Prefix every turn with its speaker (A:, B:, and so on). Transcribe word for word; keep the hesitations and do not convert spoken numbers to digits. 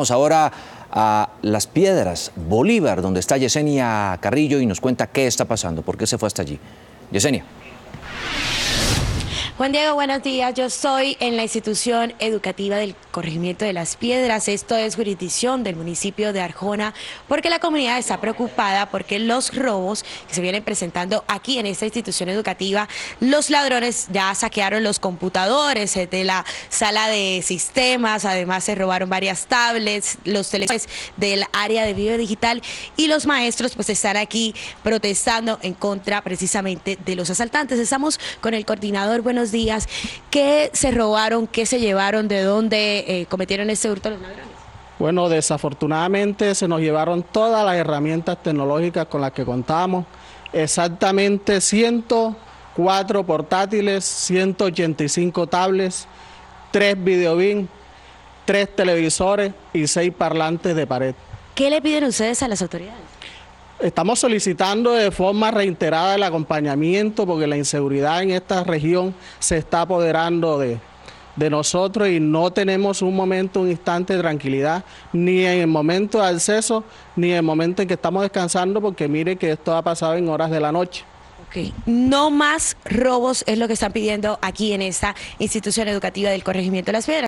A: Vamos ahora a Las Piedras, Bolívar, donde está Yesenia Carrillo y nos cuenta qué está pasando, por qué se fue hasta allí. Yesenia.
B: Juan Diego, buenos días. Yo estoy en la institución educativa del corregimiento de Las Piedras. Esto es jurisdicción del municipio de Arjona, porque la comunidad está preocupada porque los robos que se vienen presentando aquí en esta institución educativa, los ladrones ya saquearon los computadores de la sala de sistemas, además se robaron varias tablets, los teléfonos del área de video digital, y los maestros pues están aquí protestando en contra precisamente de los asaltantes. Estamos con el coordinador. Buenos días. ¿Qué se robaron? ¿Qué se llevaron? ¿De dónde eh, cometieron este hurto los ladrones?
C: Bueno, desafortunadamente se nos llevaron todas las herramientas tecnológicas con las que contamos. Exactamente ciento cuatro portátiles, ciento ochenta y cinco tablets, tres videobin, tres televisores y seis parlantes de pared.
B: ¿Qué le piden ustedes a las autoridades?
C: Estamos solicitando de forma reiterada el acompañamiento porque la inseguridad en esta región se está apoderando de, de nosotros y no tenemos un momento, un instante de tranquilidad, ni en el momento de acceso, ni en el momento en que estamos descansando, porque mire que esto ha pasado en horas de la noche.
B: Okay. No más robos es lo que están pidiendo aquí en esta institución educativa del corregimiento de Las Piedras.